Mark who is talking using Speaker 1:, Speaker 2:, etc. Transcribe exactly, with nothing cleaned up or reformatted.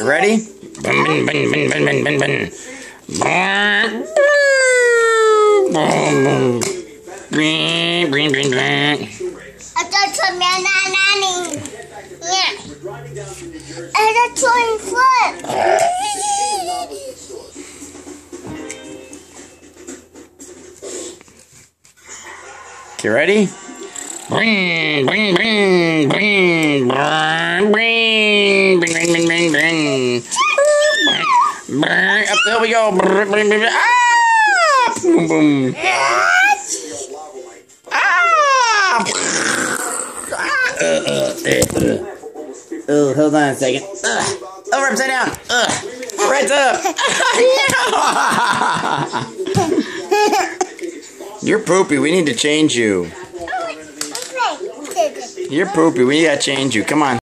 Speaker 1: Ready? Bun, bun, bun, bun, bun, bun, bun. Bring, bring, bring, bring.
Speaker 2: I thought some man nanny. Yeah. And a toy foot.
Speaker 1: Okay, ready? Bring, bring, bring, bring, bring, bring, bring, bring, bring, bring. Bring, up there we go. Bring, bring, bring, ah! Boom, boom. Ah! Uh, uh, uh, uh. Oh, hold on a second. Uh, over upside down. Uh, right up. You're poopy. We need to change you. You're poopy. We gotta change you. Come on.